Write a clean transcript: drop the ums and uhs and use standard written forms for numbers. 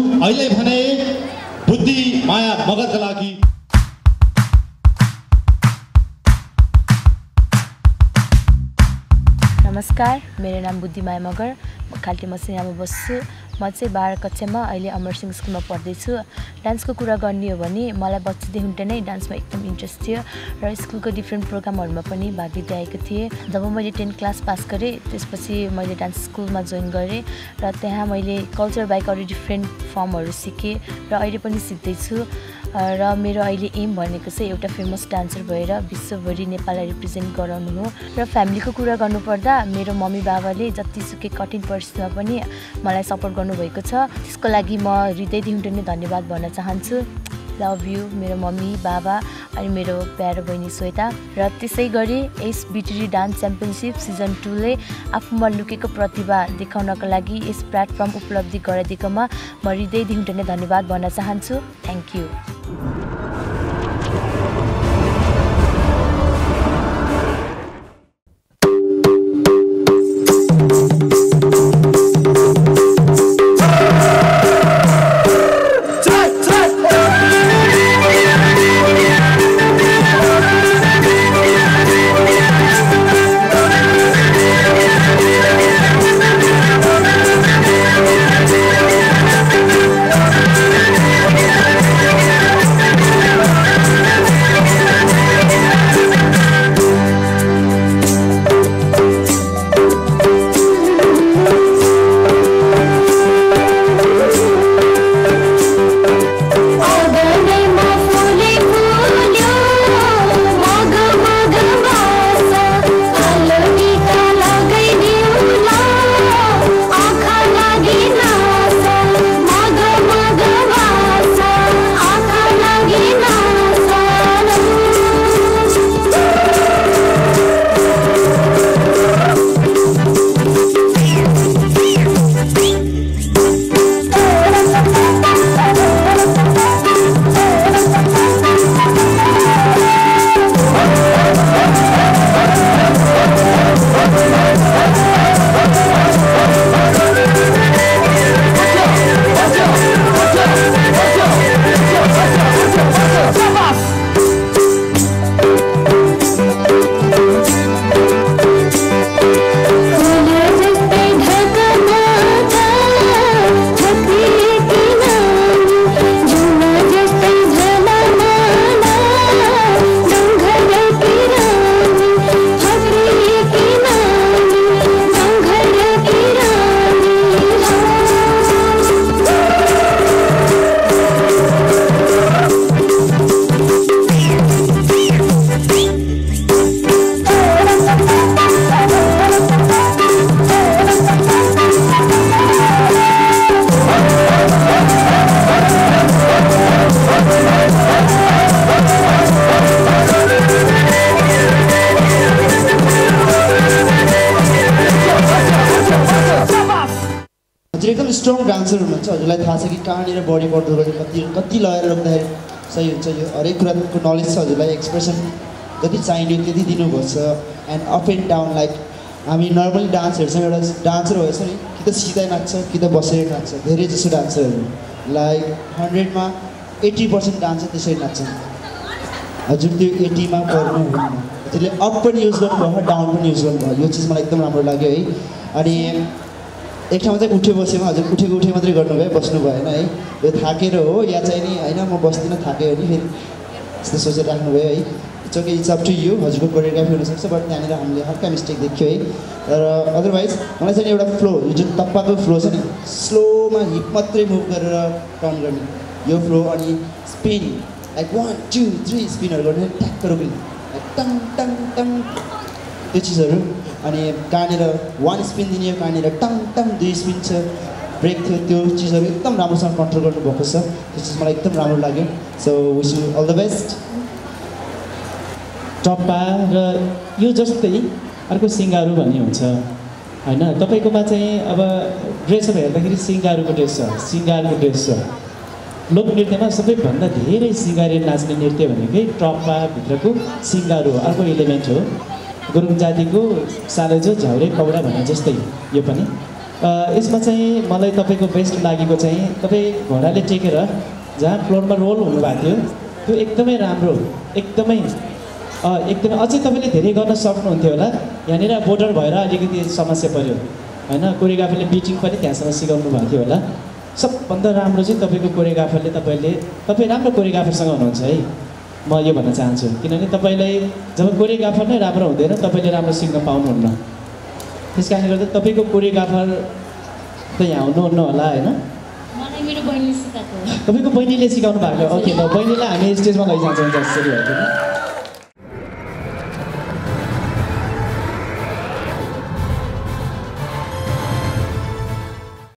अहिले भने बुद्धि माया मगरका लागि नमस्कार, मेरो नाम बुद्धि माया मगर, म खाल्टे मसिनामा बस्छु। म चाहिँ 12 कक्षामा अहिले अमरसिंह स्कुलमा पढ्दैछु। डान्सको कुरा गर्ने हो भने मलाई बच्चादेखि नै डान्समा एकदम इन्ट्रेस्ट थियो र स्कुलको डिफ्रेन्ट प्रोग्रामहरूमा पनि भाग लिँदै आएको थिएँ। जब मैले 10 क्लास पास गरेँ त्यसपछि मैले डान्स स्कुलमा जोइन गरेँ र त्यहाँ मैले कल्चर बाहेक अरू डिफ्रेन्ट फर्महरू सिकेँ र अहिले पनि सिक्दैछु। र मेरो अहिले एम भनेको चाहिँ एउटा फेमस डान्सर भएर विश्वभरि नेपाललाई रिप्रेजेन्ट गराउनु हो। र फ्यामिलीको कुरा गर्नुपर्दा मेरो मम्मी बाबाले जतिसुकै कठिन परिस्थितिमा पनि मलाई सपोर्ट गर्नुभएको छ। त्यसको लागि म हृदयदेखि नै धन्यवाद भन्न चाहन्छु। लभ यू मेरो मम्मी बाबा अनि मेरो प्यारो बहिनी श्वेता। र त्यसै गरी यस बिटिडी डान्स च्याम्पियनसिप सिजन 2 ले आफूमा लुकेको प्रतिभा देखाउनका लागि यस प्लेटफर्म उपलब्धि गराइदिएकोमा म हृदयदेखि नै धन्यवाद भन्न चाहन्छु। Thank you. एकदम स्ट्रङ डान्सर हुनुहुन्छ। हजुरलाई थाहा छ कि कहाँनिर बडी बढ्दो रहेछ, कति लगाएर रोक्दाखेरि सही हुन्छ। यो हरेक कुराको नलेज छ हजुरलाई। एक्सप्रेसन जति चाहिने त्यति दिनुभएको छ। And up and down like हामी नर्मली डान्स हेर्छौँ, एउटा डान्सर भएछ नि कि त सिधै नाच्छ कि त बसेर नाच्छ। धेरै जसो डान्सरहरू लाइक 100मा 80% डान्सर त्यसरी नाच्छन्। हजुर त्यो 80मा पर्नु हुँदैन। त्यसले अप पनि युज गर्नुभयो, डाउन पनि युज गर्नुभयो। यो चिज मलाई एकदम राम्रो लाग्यो है। अनि एक ठाउँमा चाहिँ उठ्यो बसेमा हजुर उठेको उठे मात्रै गर्नुभयो, बस्नु भएन है। यो थाकेर हो या चाहिँ नि होइन म बस्दिनँ थाकेँ हो नि फेरि यस्तो सोचेर राख्नुभयो है। It's okay, it's up to you. हजुरको कोरियोग्राफी हुनसक्छ बट त्यहाँनिर हामीले हल्का मिस्टेक देख्यो है। तर अदरवाइज मलाई चाहिँ एउटा फ्लो, यो जुन टप्पाको फ्लो छ नि, स्लोमा हिप मात्रै मुभ गरेर टर्न गर्ने यो फ्लो। अनि स्पिन लाइक 1 2 3 स्पिनहरू गर्ने, ट्याक्क रोक्ने टङ टङ टङ त्यो चिजहरू। अनि कहाँनिर 1 स्पिन दिने, कहाँनिर टङ टङ 2 स्पिन छ, ब्रेक थियो, त्यो चिजहरू एकदम राम्रोसँग कन्ट्रोल गर्नुभएको छ। त्यो चिज मलाई एकदम राम्रो लाग्यो। So wish you all the best. Tappa र यो जस्तै अर्को सिङ्गारू भन्ने हुन्छ होइन। तपाईँकोमा चाहिँ अब ड्रेसहरू हेर्दाखेरि सिङ्गारूको ड्रेस छ, सिङ्गारको ड्रेस छ। लोकनृत्यमा सबैभन्दा धेरै सिँगारेर नाच्ने नृत्य भनेकै टप्पाभित्रको सिङ्गारू हो, अर्को इलिमेन्ट हो। गुरुङ जातिको सालेजो झ्याउरे कौडा भने जस्तै यो पनि यसमा चाहिँ मलाई तपाईँको बेस्ट लागेको चाहिँ तपाईँ घोडाले टेकेर जहाँ फ्लोरमा रोल हुनुभएको थियो त्यो एकदमै राम्रो एकदमै अझै तपाईँले धेरै गर्न सक्नुहुन्थ्यो होला। यहाँनिर बोर्डर भएर अलिकति समस्या पऱ्यो होइन, कोरियोग्राफरले बिटिङ पनि त्यहाँसम्म सिकाउनु भएको थियो होला। सबभन्दा राम्रो चाहिँ तपाईँको कोरियोग्राफरले तपाईँ राम्रो कोरियोग्राफरसँग हुनुहुन्छ है, म यो भन्न चाहन्छु। किनभने तपाईँलाई जब कोरियोग्राफर नै राम्रो हुँदैन तपाईँले राम्रो सिक्न पाउनुहुन्न। त्यस कारणले गर्दा तपाईँको कोरियोग्राफर त यहाँ हुनुहुन्न होला होइन, मलाई मेरो बहिनीले सिकाएको हो। तपाईँको बहिनीले सिकाउनु भएको? ओके, ल बहिनीलाई हामी स्टेजमा लैजान्छौँ जसरी हो।